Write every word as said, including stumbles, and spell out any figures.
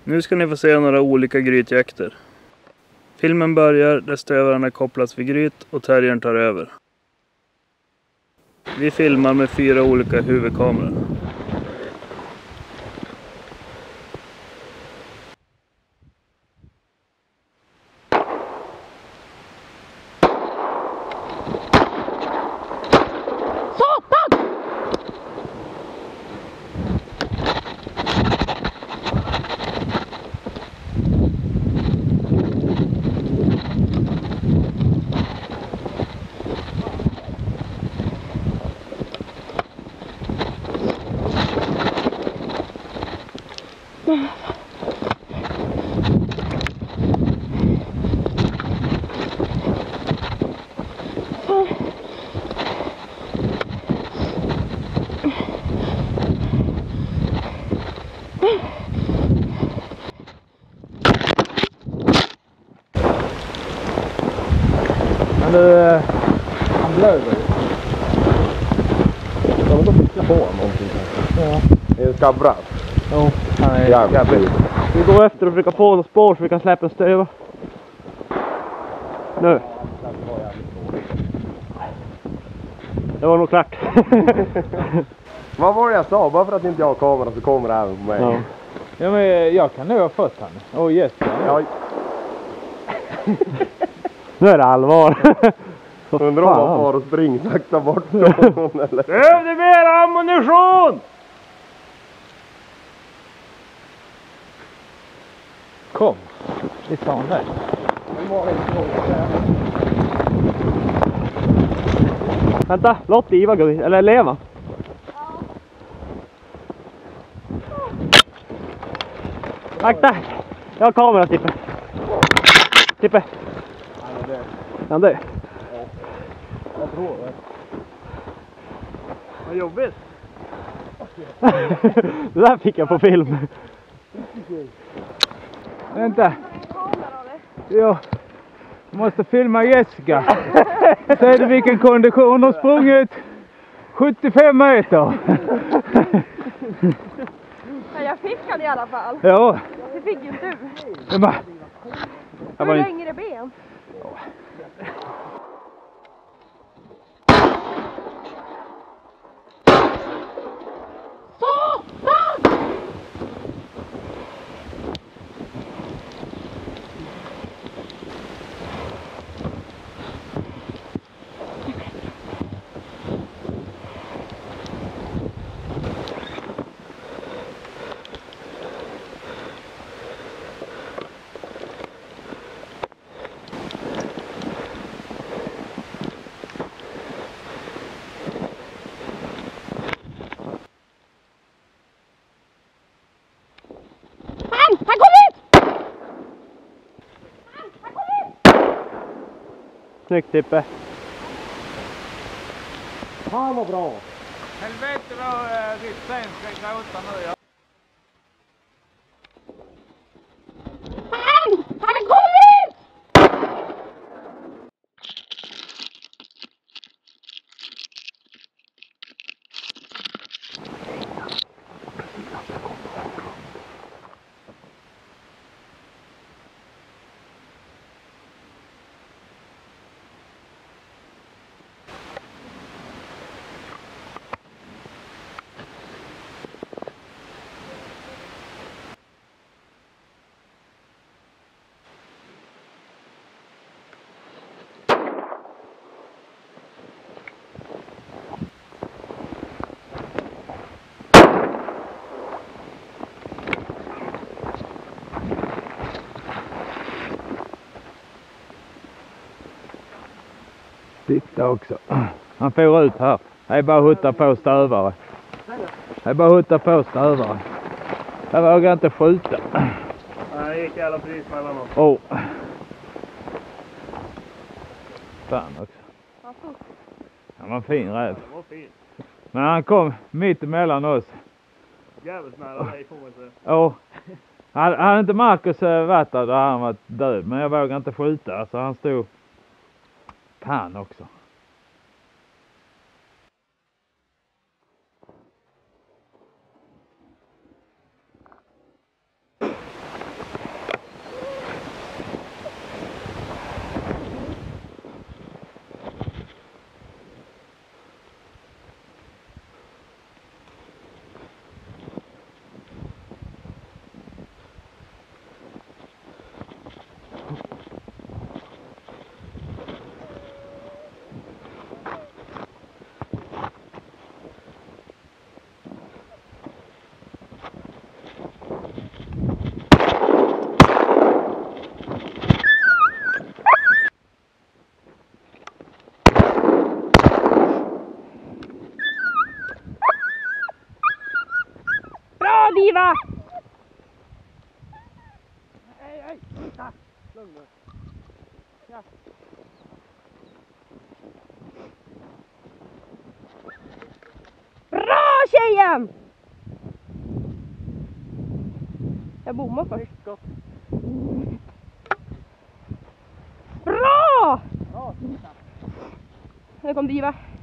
Nu ska ni få se några olika grytjakter. Filmen börjar där stövlarna kopplas vid gryt och terriern tar över. Vi filmar med fyra olika huvudkameror. Men du, han blöder ju. Jag vill inte fiska på honom någonting kanske. Ja. Det är skabbrat. Jo, han är skabbig. Vi går efter och försöker få något spår så vi kan släppa en stöva. Nu. Det var nog klart. Vad var det jag sa? Bara för att inte jag har kameran så kommer det även på mig. Ja, Ja, men jag kan nog ha fått han. Åh, oh, yes. Ja. Nu är det allvar. Undrar om man far och spring sakta bort från någon eller? Behövde mer ammunition! Kom. Vi tar den där. Vänta, låt Iva gå in. Eller leva. Tack, tack. Jag har kamera, Tippe. Tippe. Han dör. Jag tror det. Vad jobbigt. Det där fick jag på film. Vänta. Ja. Jag måste filma Jessica. Ser du vilken kondition? Hon har sprungit sjuttiofem meter. Ja, jag fick han i alla fall. Ja. Det fick ju du. Jag bara... Hur bara... längre ben? Snyggt, Tippe. Fan vad bra. Helvete vad äh, ditt sen ska gråta nu. Ja. Han! Han har kommit! Titta också. Han får ut här. Det är bara att hutta på stövare. Det är bara att hutta på stövare. Jag vågar inte skjuta. Nej, det gick alla pris mellan oss. Åh. Oh. Fan också. Han var fin rädd. Det var fint. Men han kom mitt emellan oss. Jävligt nära dig får man säga. Ja. Hade inte Marcus varit där, då hade han varit död. Men jag vågar inte skjuta. Så han stod... Fan också. Diva! Hej, hej! Sluta! Lugn nu. Ja. Bra tjejen! Jag bommar först. Gott. Bra! Bra! Nu kom Diva.